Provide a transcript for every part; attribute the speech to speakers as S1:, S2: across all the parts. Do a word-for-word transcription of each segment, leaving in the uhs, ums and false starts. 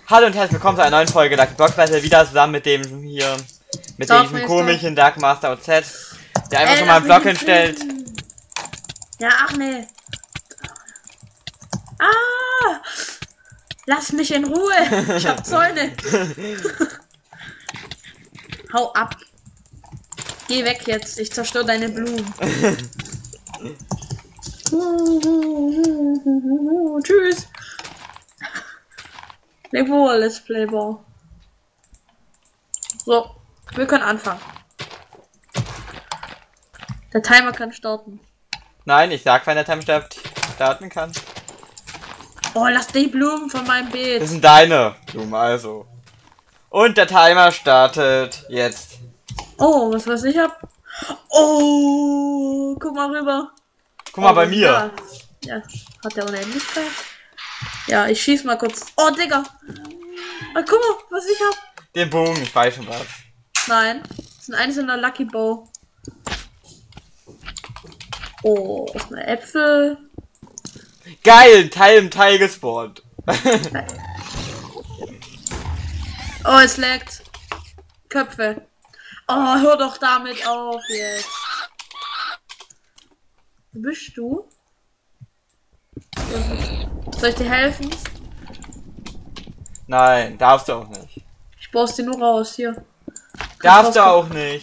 S1: Hallo und herzlich willkommen zu einer neuen Folge Lucky Block Battle, wieder zusammen mit dem hier, mit
S2: Dark
S1: diesem komischen Dark Master O Z, der einfach
S2: Ey,
S1: schon mal einen
S2: lass
S1: Block
S2: mich
S1: hinstellt.
S2: fliegen. Ja, ach nee. Ah! Lass mich in Ruhe! Ich hab Zäune! Hau ab! Geh weg jetzt, ich zerstöre deine Blumen. Tschüss! Leb wohl, Let's Play Ball. So, wir können anfangen. Der Timer kann starten.
S1: Nein, ich sag, wenn der Timer starten kann.
S2: Oh, lass die Blumen von meinem Beet.
S1: Das sind deine Blumen, also. Und der Timer startet jetzt.
S2: Oh, was weiß ich hab. Oh, guck mal rüber.
S1: Guck mal
S2: oh,
S1: bei mir.
S2: Ja. ja, hat der Unendlichkeit. Ja, ich schieß mal kurz. Oh, Digga. Ah, guck mal, was ich hab.
S1: Den Bogen, ich weiß schon was.
S2: Nein, das ist ein einzelner Lucky Bow. Oh, das ist eine Äpfel.
S1: Geil, Teil im Teil gespawnt.
S2: Oh, es laggt. Köpfe. Oh, hör doch damit auf jetzt. Wo bist du? Soll ich dir helfen?
S1: Nein, darfst du auch nicht.
S2: Ich baust dir nur raus, hier.
S1: Darfst du auch nicht.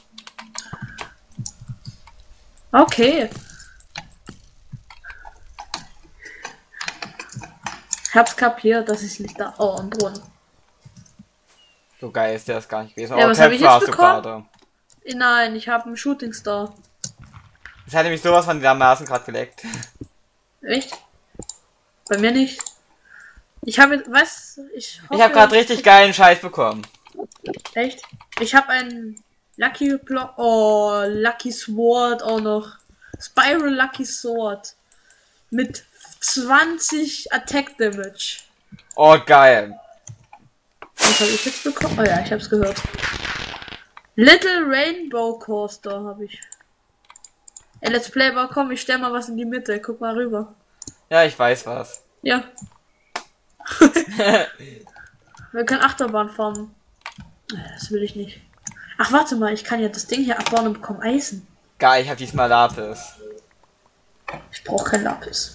S2: Okay. Ich hab's kapiert, dass ich nicht da. Oh, ein Brunnen.
S1: So geil ist der das gar nicht gewesen.
S2: Ja,
S1: oh,
S2: was hab ich jetzt
S1: warst du
S2: bekommen?
S1: gerade.
S2: Nein, ich habe einen Shooting Star.
S1: Das hat nämlich sowas von dermaßen gerade geleckt.
S2: Echt? Bei mir nicht. Ich habe, was? Ich hoffe,
S1: Ich habe gerade richtig geilen Scheiß bekommen.
S2: Echt? Ich habe einen Lucky Block. Oh, Lucky Sword auch noch. Spiral Lucky Sword. Mit zwanzig Attack Damage.
S1: Oh, geil.
S2: Was habe ich jetzt bekommen? Oh ja, ich habe es gehört. Little Rainbow Coaster habe ich. Ey, Let's Play, aber komm, ich stell mal was in die Mitte. Guck mal rüber.
S1: Ja, ich weiß was.
S2: Ja. Wir können Achterbahn fahren. Das will ich nicht. Ach, warte mal, ich kann ja das Ding hier abbauen und bekomme Eisen.
S1: Geil, ich habe diesmal Lapis.
S2: Ich brauche kein Lapis.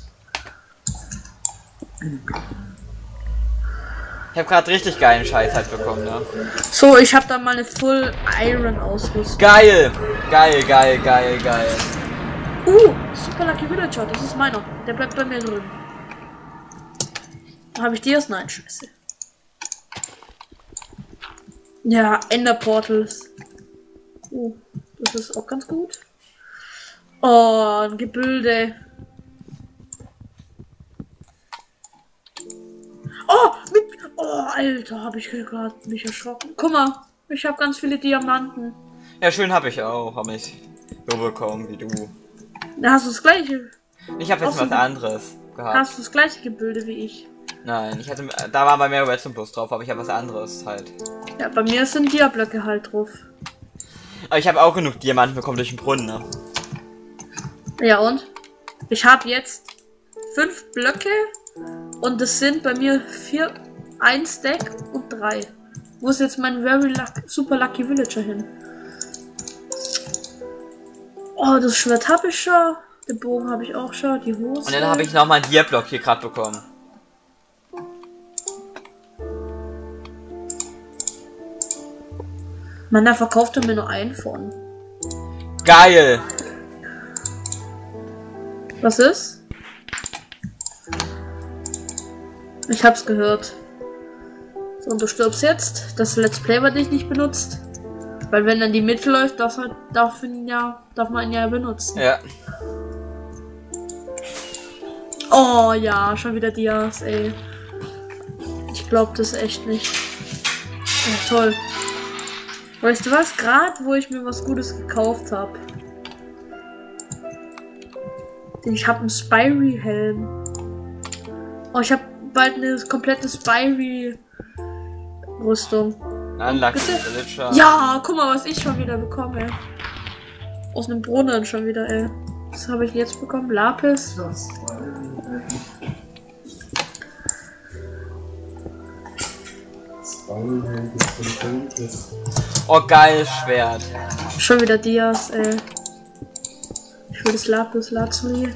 S1: Ich habe gerade richtig geilen Scheiß halt bekommen, ne?
S2: So, ich habe da mal eine Full Iron Ausrüstung.
S1: Geil! Geil, geil, geil, geil.
S2: Uh, Super Lucky Villager, das ist meiner. Der bleibt bei mir drin. Habe ich dir das? Nein, scheiße. Ja, Ender Portals. Uh, das ist auch ganz gut. Oh, ein Gebilde. Oh, mit. Oh, Alter, habe ich gerade mich erschrocken. Guck mal, ich habe ganz viele Diamanten.
S1: Ja, schön habe ich auch, aber nicht so bekommen wie du.
S2: Da hast du das gleiche.
S1: Ich habe jetzt
S2: Außerdem-
S1: was anderes gehabt.
S2: Hast du das gleiche Gebilde wie ich?
S1: Nein, ich hatte, da waren bei mir Redstone Plus drauf, aber ich habe was anderes halt.
S2: Ja, bei mir sind Dia-Blöcke halt drauf.
S1: Aber ich habe auch genug Diamanten bekommen durch den Brunnen, ne?
S2: Ja und? Ich habe jetzt fünf Blöcke und es sind bei mir vier, ein Stack und drei. Wo ist jetzt mein Very Luck, Super Lucky Villager hin? Oh, das Schwert habe ich schon. Den Bogen habe ich auch schon. Die Hose.
S1: Und dann habe ich nochmal einen Dia-Block hier gerade bekommen.
S2: Mann, da verkauft er mir nur einen von.
S1: Geil!
S2: Was ist? Ich hab's gehört. So, und du stirbst jetzt. Das Let's Play wird dich nicht benutzt. Weil wenn dann die Mitte läuft, darf man, darf ihn ja, darf man ihn ja benutzen.
S1: Ja.
S2: Oh ja, schon wieder Dias, ey. Ich glaub das echt nicht. Ja, toll. Weißt du was? Gerade wo ich mir was Gutes gekauft habe. Ich habe einen Spyri Helm. Oh, ich habe bald eine komplette Spyri Rüstung.
S1: Unlucky Villager.
S2: Ja, guck mal, was ich schon wieder bekomme. Aus einem Brunnen schon wieder, ey. Was habe ich jetzt bekommen? Lapis.
S1: Oh, geiles Schwert.
S2: Schon wieder Dias, ey. Ich will das Lapis Lazuli.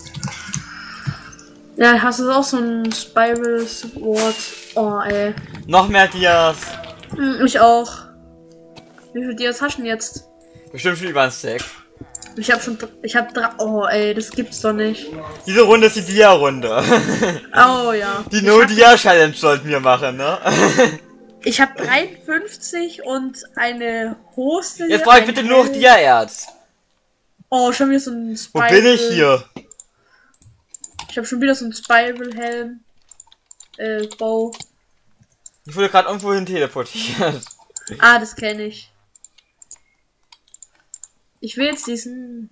S2: Ja, hast du auch so ein Spiral Sword? Oh, ey.
S1: Noch mehr Dias.
S2: Hm, ich auch. Wie viele Dias hast du denn jetzt?
S1: Bestimmt schon über ein Stack.
S2: Ich hab schon, ich hab drei. Oh, ey, das gibt's doch nicht.
S1: Diese Runde ist die Dia-Runde.
S2: Oh, ja.
S1: Die No-Dia-Challenge sollten wir machen, ne?
S2: Ich hab dreiundfünfzig und eine Hose.
S1: Jetzt brauche ich bitte nur noch Dia-Erz.
S2: Oh, schon wieder so ein
S1: Wo
S2: Spiral.
S1: bin ich hier?
S2: Ich habe schon wieder so ein Spiral-Helm. Äh, Bow.
S1: Ich wurde gerade irgendwo hin teleportiert.
S2: Ah, das kenne ich. Ich will jetzt diesen.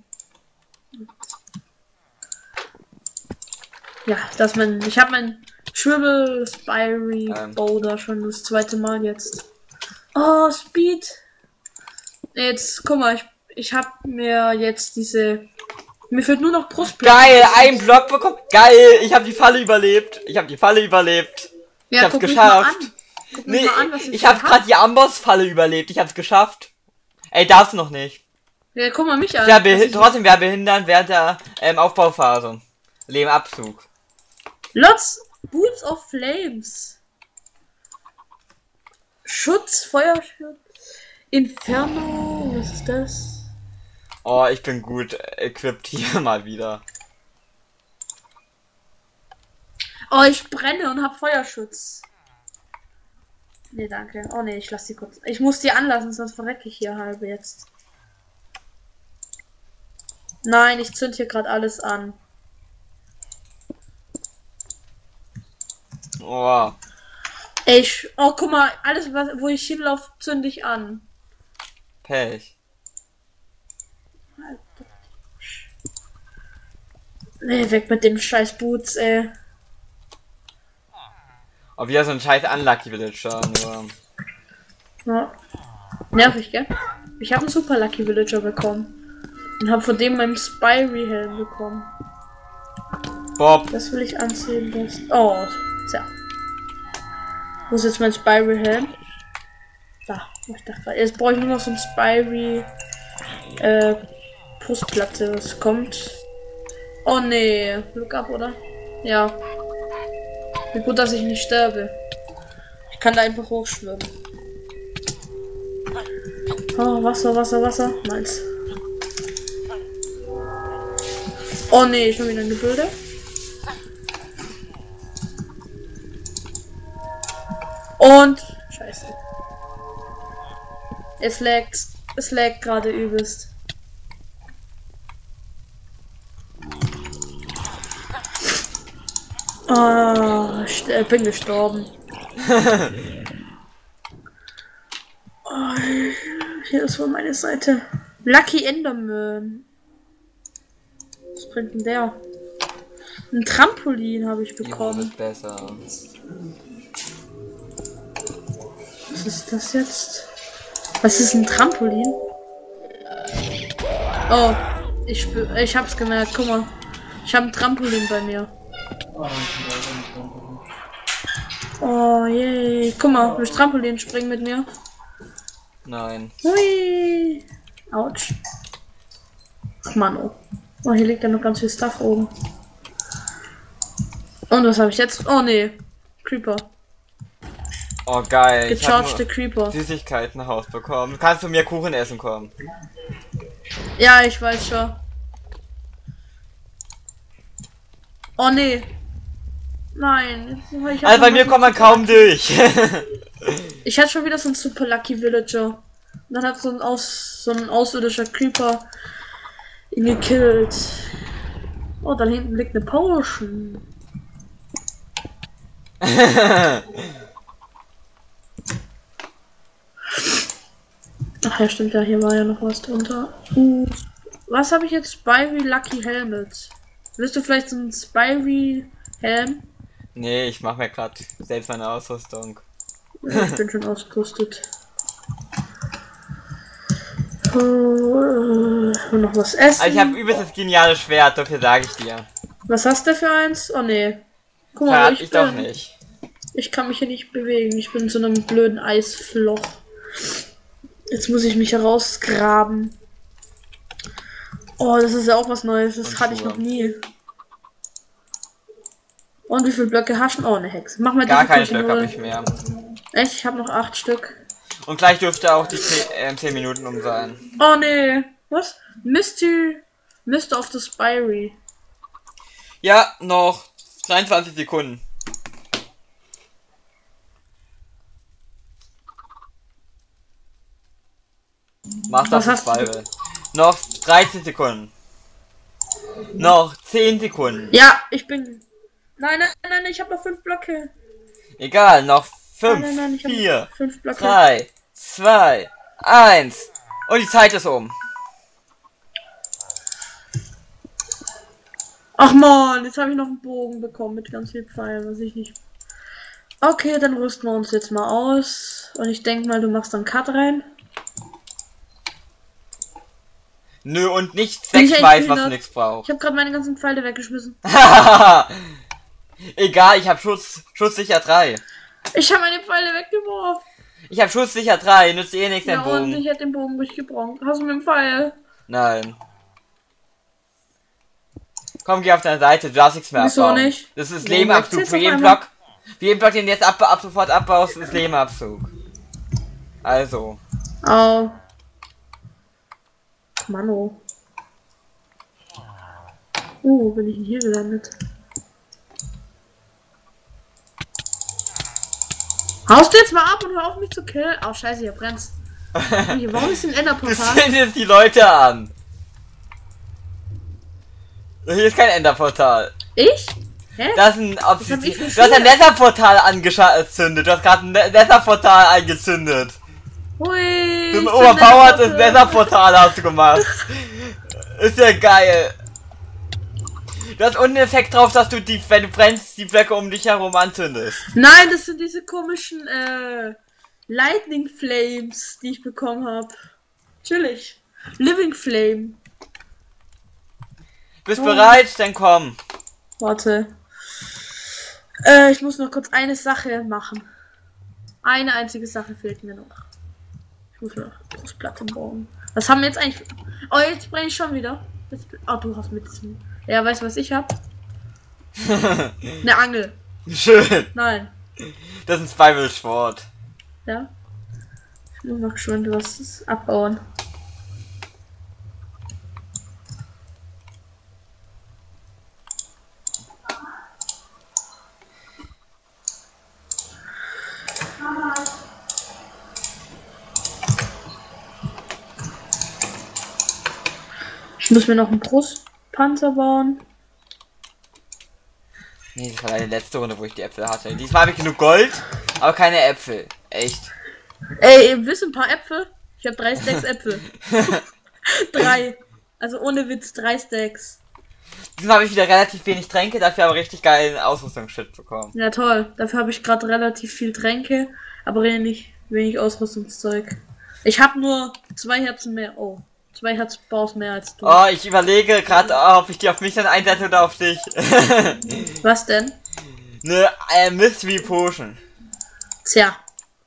S2: Ja, dass man. Ich habe mein Triple Spirey
S1: Ähm.
S2: Bow da schon das zweite Mal jetzt. Oh, Speed. Jetzt, guck mal, ich, ich habe mir jetzt diese. Mir fehlt nur noch Brustplatte.
S1: Geil, ein Block bekommen. Geil, ich habe die Falle überlebt. Ich habe die Falle überlebt.
S2: Ja,
S1: ich hab's
S2: guck mich
S1: geschafft.
S2: mal an. Guck mich
S1: Nee,
S2: mal an, was
S1: ich,
S2: ich
S1: ich habe
S2: hab.
S1: gerade die Amboss-Falle überlebt. Ich hab's geschafft. Ey, darfst noch nicht.
S2: Ja, guck mal mich an.
S1: Wer
S2: was
S1: behi-
S2: ich-
S1: trotzdem wer behindern während der ähm, Aufbauphase. Lehmabzug.
S2: Lots Boots of Flames. Schutz, Feuerschutz. Inferno. Was ist das?
S1: Oh, ich bin gut equipped hier mal wieder.
S2: Oh, ich brenne und hab Feuerschutz. Nee, danke. Oh nee, ich lass die kurz. Ich muss die anlassen, sonst verrecke ich hier halb jetzt. Nein, ich zünd hier gerade alles an.
S1: Oh.
S2: Ey, ich, oh, guck mal, alles, was, wo ich hinlaufe, zünde ich an.
S1: Pech.
S2: Nee, weg mit dem scheiß Boots, ey.
S1: Oh, wieder so ein scheiß Unlucky Villager. Nur.
S2: Ja. Nervig, gell? Ich habe einen Super Lucky Villager bekommen. Und habe von dem meinen Spirey Helm bekommen.
S1: Bob.
S2: Das will ich anziehen. Das. Oh, tja. Wo ist jetzt mein Spirey Helm? Da. Ich dachte, jetzt brauche ich nur noch so ein Spirey äh, Brustplatte. Was kommt? Oh nee. Look up, oder? Ja. Wie gut, dass ich nicht sterbe. Ich kann da einfach hochschwimmen. Oh, Wasser, Wasser, Wasser. Meins. Oh nee, schon wieder ein Gebilde. Und scheiße. Es laggt. Es laggt gerade übelst. Oh, ich äh, bin gestorben. Oh, hier ist wohl meine Seite. Lucky Enderman. Was bringt denn der? Ein Trampolin habe ich
S1: Die Runde
S2: bekommen.
S1: ist besser.
S2: Was ist das jetzt? Was ist ein Trampolin? Oh, ich spür, ich hab's gemerkt. Guck mal, ich habe ein Trampolin bei mir. Oh je, guck mal, willst Trampolin springen mit mir?
S1: Nein.
S2: Hui. Autsch. Ach Mann, oh. Oh, hier liegt ja noch ganz viel Stuff oben. Und was habe ich jetzt? Oh nee, Creeper.
S1: Oh geil. Ich hab
S2: Gechargte
S1: nur
S2: Creeper.
S1: Süßigkeiten nach Haus bekommen. Kannst du mir Kuchen essen kommen?
S2: Ja, ich weiß schon. Oh nee. Nein. Ich hab
S1: Also bei
S2: noch
S1: mir
S2: was
S1: kommt man
S2: mit
S1: kaum durch.
S2: Ich hatte schon wieder so ein Super Lucky Villager. Und dann hat so ein, aus, so ein außerirdischer Creeper ihn gekillt. Oh, da hinten liegt eine Potion. Ach ja, stimmt ja, hier war ja noch was drunter. Uh, was habe ich jetzt? Spirey Lucky Helmet. Willst du vielleicht so ein Spirey Helm?
S1: Nee, ich mach mir gerade selbst meine Ausrüstung.
S2: Ich bin schon ausgerüstet. Uh, und noch was essen.
S1: Also ich habe übelst das geniale Schwert, so viel sage ich dir.
S2: Was hast du für eins? Oh nee. Guck mal, wo
S1: Verrat
S2: ich,
S1: ich
S2: bin.
S1: doch nicht.
S2: Ich kann mich hier nicht bewegen. Ich bin in so einem blöden Eisfloch. Jetzt muss ich mich herausgraben. Oh, das ist ja auch was Neues. Das
S1: Und
S2: hatte ich
S1: Schuhe.
S2: noch nie. Und wie viele Blöcke hast du? Oh, eine Hexe. Mach mal
S1: Gar keine
S2: Difficulty
S1: Blöcke habe
S2: null.
S1: ich mehr.
S2: Echt? Ich habe noch acht Stück.
S1: Und gleich dürfte auch die zehn Minuten um sein.
S2: Oh, nee. Was? Mystery... Mister of the Spirey.
S1: Ja, noch dreiundzwanzig Sekunden. Mach das
S2: Was hast
S1: Spiral. Noch dreizehn Sekunden. Noch zehn Sekunden.
S2: Ja, ich bin... Nein, nein, nein, ich habe noch fünf Blöcke.
S1: Egal, noch
S2: Nein, nein, nein,
S1: fünf,
S2: ich habe
S1: vier,
S2: fünf Blöcke.
S1: drei, zwei, eins. Und die Zeit ist um.
S2: Ach man, jetzt habe ich noch einen Bogen bekommen mit ganz viel Pfeilen, was ich nicht... Okay, dann rüsten wir uns jetzt mal aus. Und ich denke mal, du machst dann Cut rein.
S1: Nö, und nicht
S2: Bin ich
S1: sechs
S2: echt
S1: weiß, was
S2: behindert?
S1: nichts braucht.
S2: Ich habe gerade meine ganzen Pfeile weggeschmissen.
S1: Egal, ich habe Schutz, Schutzsicher drei.
S2: Ich habe meine Pfeile weggeworfen.
S1: Ich habe Schutzsicher drei, nützt eh nichts,
S2: Ja,
S1: den
S2: und
S1: Bogen.
S2: ich hätte den Bogen durchgebrochen. Hast du mit dem Pfeil?
S1: Nein. Komm, geh auf deine Seite, du darfst nichts mehr
S2: Wieso
S1: abbauen.
S2: nicht?
S1: Das ist
S2: Warum
S1: Lebenabzug
S2: wächst
S1: für
S2: jetzt
S1: jeden
S2: auf einmal?
S1: Block. Für jeden Block, den du jetzt ab, ab sofort abbaust, ist Lebenabzug. Also.
S2: Au. Mano. Uh, wo bin ich denn hier gelandet? Haust du jetzt mal ab und hör auf mich zu killen? Oh, scheiße, hier brennt's. Warum ist denn ein
S1: Das
S2: Enderportal?
S1: sind jetzt die Leute an. Hier ist kein Enderportal.
S2: Ich? Hä?
S1: Das ist ein
S2: hab
S1: Obsidian.
S2: ich für
S1: Du hast ein
S2: Schuhe?
S1: Netherportal angezündet. Du hast gerade ein Ne- Netherportal eingezündet.
S2: Hui.
S1: So ein
S2: ich bin
S1: overpowertes
S2: Netherportal.
S1: Netherportal hast du gemacht. Ist ja geil. Du hast unten einen Effekt drauf, dass du die, wenn du brennst, die Blöcke um dich herum anzündest.
S2: Nein, das sind diese komischen äh, Lightning Flames, die ich bekommen habe. Chillig. Living Flame.
S1: Bist
S2: Oh.
S1: bereit? Dann komm.
S2: Warte. Äh, ich muss noch kurz eine Sache machen. Eine einzige Sache fehlt mir noch. Ich muss noch Brustplatte bauen. Was haben wir jetzt eigentlich? Oh, jetzt brenne ich schon wieder. Jetzt... Oh, du hast mit diesem. Ja, weißt du, was ich hab? Eine Angel.
S1: Schön.
S2: Nein.
S1: Das ist ein Spiral Sport.
S2: Ja. Ich muss noch geschwind was abbauen. Ich muss mir noch einen Brustpanzer bauen.
S1: Nee, das war leider die letzte Runde, wo ich die Äpfel hatte. Diesmal habe ich genug Gold, aber keine Äpfel. Echt.
S2: Ey, ihr wisst ein paar Äpfel? Ich habe drei Stacks Äpfel. drei. Also ohne Witz, drei Stacks.
S1: Diesmal habe ich wieder relativ wenig Tränke, dafür aber richtig geilen Ausrüstungsshit bekommen.
S2: Ja, toll. Dafür habe ich gerade relativ viel Tränke, aber wenig, wenig Ausrüstungszeug. Ich habe nur zwei Herzen mehr. Oh, zwei Herzbaus mehr als du.
S1: Oh, ich überlege gerade, ob ich die auf mich dann einsetze oder auf dich.
S2: Was denn?
S1: Ne, äh, Mystery Potion.
S2: Tja.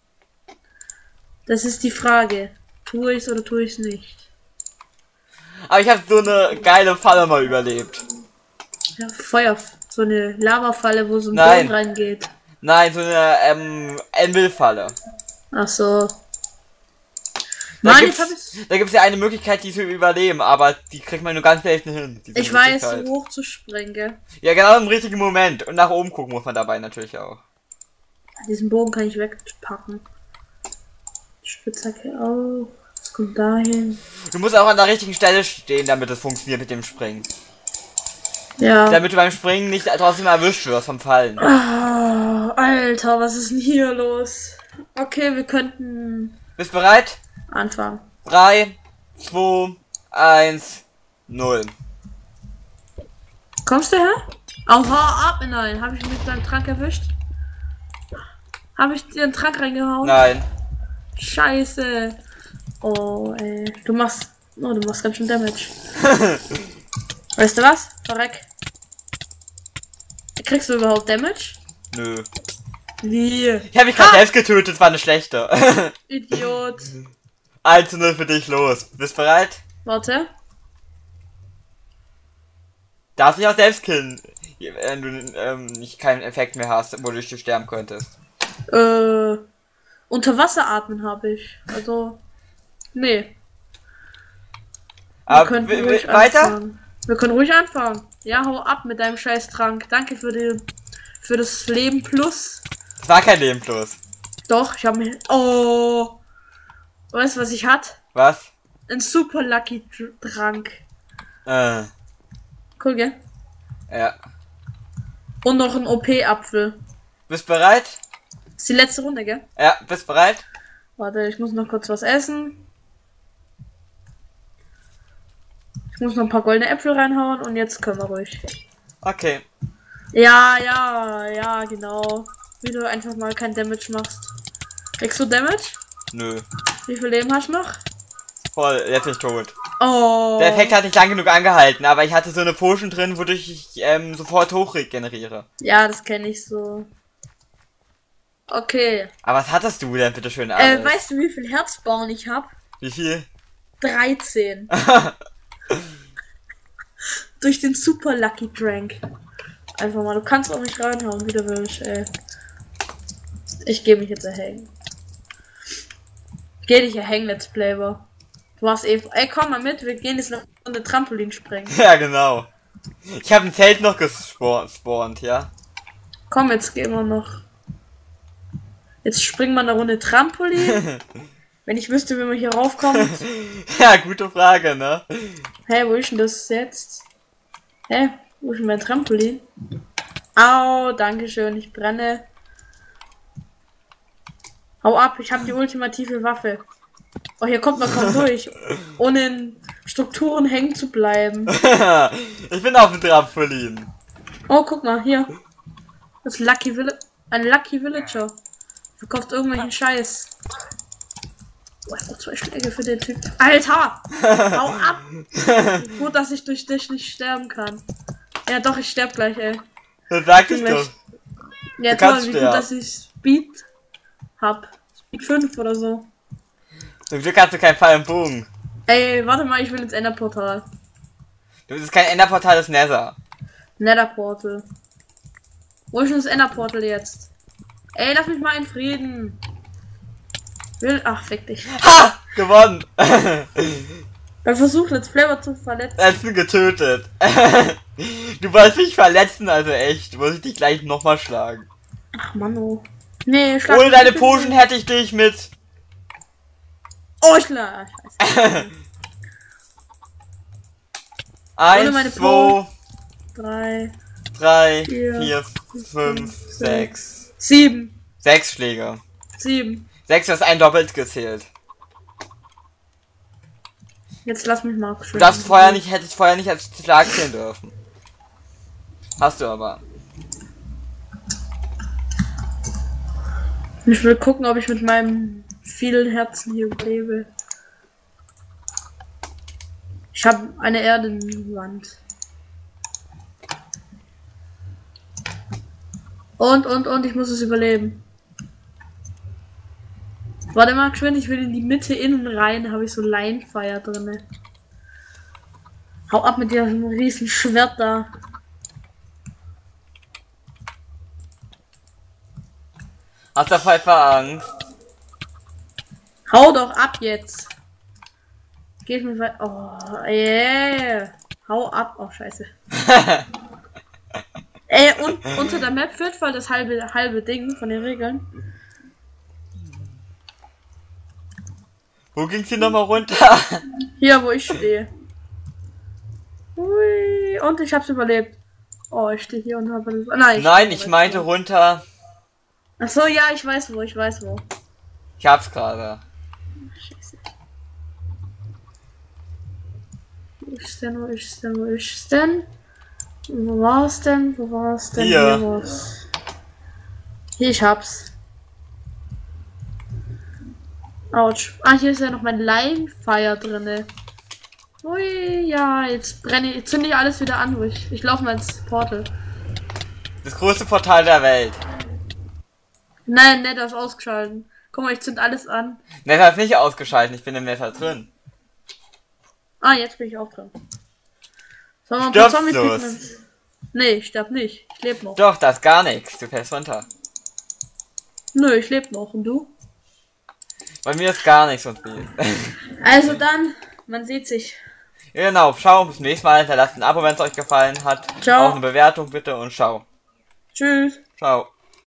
S2: Das ist die Frage. Tue ich's oder tue ich's nicht?
S1: Aber ich habe so eine geile Falle mal überlebt.
S2: Ja, Feuer. So eine Lavafalle, wo so ein
S1: Nein.
S2: Boden reingeht.
S1: Nein, so eine ähm, Anvil-Falle.
S2: Ach so.
S1: Da
S2: Mann,
S1: gibt's,
S2: jetzt hab ich's.
S1: da gibt's ja eine Möglichkeit, die zu überleben, aber die kriegt man nur ganz selten hin. diese
S2: Ich weiß,
S1: Möglichkeit.
S2: so hoch zu springen, gell?
S1: Ja, genau im richtigen Moment. Und nach oben gucken muss man dabei natürlich auch.
S2: Diesen Bogen kann ich wegpacken. Spitzhacke auch. Das kommt dahin.
S1: Du musst auch an der richtigen Stelle stehen, damit es funktioniert mit dem Springen.
S2: Ja.
S1: Damit du beim Springen nicht trotzdem erwischt wirst vom Fallen.
S2: Ah, Alter, was ist denn hier los? Okay, wir könnten
S1: Bist bereit?
S2: anfangen.
S1: drei, zwei, eins, null.
S2: Kommst du her? Oh, hau ab! Nein, habe ich mit deinem Trank erwischt? Habe ich dir einen Trank reingehauen?
S1: Nein.
S2: Scheiße. Oh, ey. Du machst. Oh, du machst ganz schön Damage. Weißt du was? Verreck. Kriegst du überhaupt Damage?
S1: Nö.
S2: Wie?
S1: Ich habe mich gerade selbst getötet, war eine schlechte.
S2: Idiot.
S1: eins zu null für dich, los. Bist bereit?
S2: Warte.
S1: Darfst dich auch selbst killen, wenn du ähm, nicht keinen Effekt mehr hast, wodurch du sterben könntest.
S2: Äh, unter Wasser atmen habe ich. Also, nee. Wir
S1: Aber
S2: könnten
S1: w-
S2: ruhig
S1: w- weiter?
S2: anfangen. Wir können ruhig anfangen. Ja, hau ab mit deinem scheiß Trank. Danke für die, für das Leben Plus.
S1: Es war kein Leben plus.
S2: Doch, ich habe mir... Oh. Weißt du, was ich hatte?
S1: Was?
S2: Ein super Lucky Dr- Trank.
S1: Äh,
S2: Cool, gell?
S1: ja.
S2: Und noch ein O P-Apfel.
S1: Bist bereit?
S2: Das ist die letzte Runde, gell?
S1: Ja, bist bereit?
S2: Warte, ich muss noch kurz was essen. Ich muss noch ein paar goldene Äpfel reinhauen und jetzt können wir ruhig.
S1: Okay.
S2: Ja, ja, ja, genau. Wie du einfach mal kein Damage machst. Kriegst du Damage?
S1: Nö.
S2: Wie viel Leben hast du noch?
S1: Voll, jetzt bin ich tot.
S2: Oh.
S1: Der Effekt hat nicht lang genug angehalten, aber ich hatte so eine Potion drin, wodurch ich ähm, sofort hochregeneriere.
S2: Ja, das kenne ich so. Okay.
S1: Aber was hattest du denn bitte schön
S2: Äh,
S1: alles?
S2: weißt du, wie viel Herzbauen ich hab?
S1: Wie viel?
S2: dreizehn. Durch den Super Lucky Drank. Einfach mal, du kannst auch nicht reinhauen, wie du willst, ey. Ich gehe mich jetzt erhängen. Geh dich erhängen, Let's Player. Du hast eh... Ey, komm mal mit, wir gehen jetzt eine Runde Trampolin springen.
S1: Ja, genau. Ich habe ein Zelt noch gespawnt, ja.
S2: Komm, jetzt gehen wir noch. Jetzt springen wir eine Runde Trampolin. Wenn ich wüsste, wie man hier raufkommt.
S1: Ja, gute Frage, ne?
S2: Hä, wo ist denn das jetzt? Hä? Wo ist denn mein Trampolin? Au, dankeschön, ich brenne. Hau ab, ich habe die ultimative Waffe. Oh, hier kommt man kaum durch. Ohne in Strukturen hängen zu bleiben.
S1: Ich bin auf dem Trampolin.
S2: Oh, guck mal, hier. Das ist Lucky Vill- ein Lucky Villager. Verkauft irgendwelchen Scheiß. Oh, ich brauch zwei Schläge für den Typ. Alter! Hau ab! Gut, dass ich durch dich nicht sterben kann. Ja doch, ich sterb gleich, ey.
S1: Das sag ich
S2: Gleich.
S1: doch.
S2: Ja
S1: Du
S2: toll,
S1: kannst
S2: wie
S1: sterben.
S2: gut, dass ich Speed hab. Speed fünf oder so.
S1: Zum Glück hast du keinen Pfeil im Bogen.
S2: Ey, warte mal, ich will ins Enderportal.
S1: Das ist kein Enderportal, das ist Nether.
S2: Netherportal. Wo ist denn das Enderportal jetzt? Ey, lass mich mal in Frieden. Will. Ach, fick dich.
S1: Ha! Gewonnen!
S2: Beim Versuch, Let's Player zu verletzen.
S1: Ich bin getötet. Du wolltest mich verletzen, also echt. Muss ich dich gleich nochmal schlagen.
S2: Ach, Mann, nee, schlag
S1: Ohne
S2: mich
S1: deine
S2: nicht.
S1: Potion hätte ich dich mit.
S2: Oh, ich schlag. Scheiße.
S1: Eins,
S2: meine
S1: zwei,
S2: Drei,
S1: drei,
S2: Vier,
S1: vier, fünf, sechs.
S2: sieben.
S1: Sechs Schläge.
S2: Sieben.
S1: Sechs, du hast ein doppelt gezählt.
S2: Jetzt lass mich mal schön.
S1: Du darfst vorher nicht, hättest vorher nicht als Schlag zählen dürfen. Hast du aber.
S2: Ich will gucken, ob ich mit meinem vielen Herzen hier überlebe. Ich habe eine Erdenwand. Und, und, und, ich muss es überleben. Warte mal, geschwind, ich will in die Mitte innen rein, habe ich so Linefire drinne. Hau ab mit diesem riesen Schwert da.
S1: Hast der Pfeifer Angst?
S2: Hau doch ab jetzt. Geht mir weit. Oh, yeah. Hau ab. Oh, scheiße. Ey, und unter der Map führt voll das halbe, halbe Ding von den Regeln.
S1: Wo ging's hier nochmal runter?
S2: Hier, wo ich stehe. Hui, und ich hab's überlebt. Oh, ich stehe hier und habe. Nein,
S1: Nein, ich meinte runter.
S2: Ach so, ja, ich weiß wo, ich weiß wo.
S1: Ich hab's gerade.
S2: Scheiße. Wo ist denn, wo ist denn, wo ist denn? Wo war's denn? Wo war's denn?
S1: Hier.
S2: Hier war's. Hier, ich hab's. Autsch. Ah, hier ist ja noch mein Linefire drinne. Ui, ja, jetzt brenne ich, jetzt zünde ich alles wieder an, wo ich, ich laufe mal ins Portal.
S1: Das größte Portal der Welt.
S2: Nein, Nether ist ausgeschalten. Guck mal, ich zünd alles an.
S1: Nether ist nicht ausgeschaltet, ich bin im Nether drin.
S2: Ah, jetzt bin ich auch drin. Sollen wir ein paar
S1: Stirbst los.
S2: Zombie-Pigments? Nee, ich sterb nicht. Ich lebe noch.
S1: Doch, das ist gar nichts. Du fällst runter.
S2: Nö, ich lebe noch. Und du?
S1: Bei mir ist gar nichts und viel.
S2: Also dann, man sieht sich.
S1: Genau, ciao, bis zum nächsten Mal. Hinterlasst ein Abo, wenn es euch gefallen hat.
S2: Ciao.
S1: Auch eine Bewertung bitte und ciao.
S2: Tschüss.
S1: Ciao.